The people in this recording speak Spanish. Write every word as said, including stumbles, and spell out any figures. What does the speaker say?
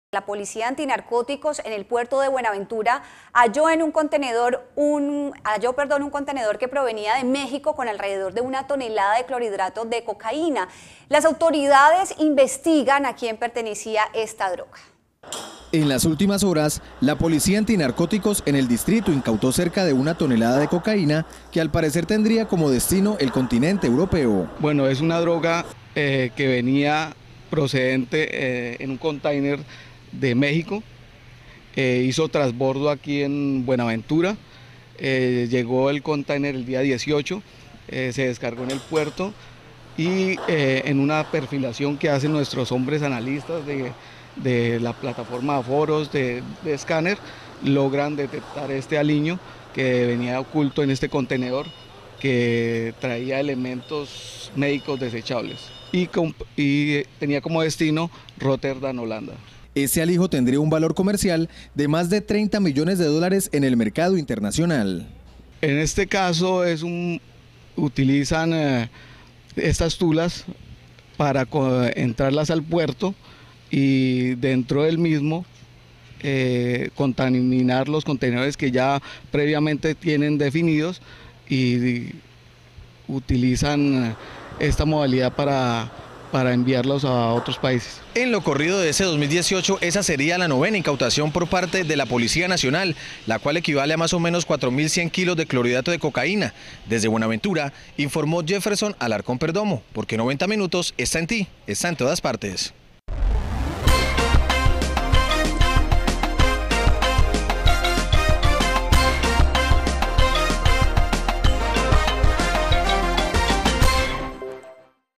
La policía antinarcóticos en el puerto de Buenaventura halló en un contenedor un halló, perdón, un contenedor que provenía de México con alrededor de una tonelada de clorhidratos de cocaína. Las autoridades investigan a quién pertenecía esta droga. En las últimas horas, la policía antinarcóticos en el distrito incautó cerca de una tonelada de cocaína que al parecer tendría como destino el continente europeo. Bueno, es una droga eh, que venía procedente eh, en un container de México, eh, hizo transbordo aquí en Buenaventura, eh, llegó el container el día dieciocho, eh, se descargó en el puerto y eh, en una perfilación que hacen nuestros hombres analistas de, de la plataforma Aforos de, de escáner, logran detectar este aliño que venía oculto en este contenedor que traía elementos médicos desechables y, y tenía como destino Rotterdam, Holanda. Ese alijo tendría un valor comercial de más de treinta millones de dólares en el mercado internacional. En este caso es un, utilizan eh, estas tulas para entrarlas al puerto y dentro del mismo eh, contaminar los contenedores que ya previamente tienen definidos y utilizan esta modalidad para para enviarlos a otros países. En lo corrido de ese dos mil dieciocho, esa sería la novena incautación por parte de la Policía Nacional, la cual equivale a más o menos cuatro mil cien kilos de clorhidrato de cocaína. Desde Buenaventura, informó Jefferson Alarcón Perdomo, porque noventa minutos está en ti, está en todas partes.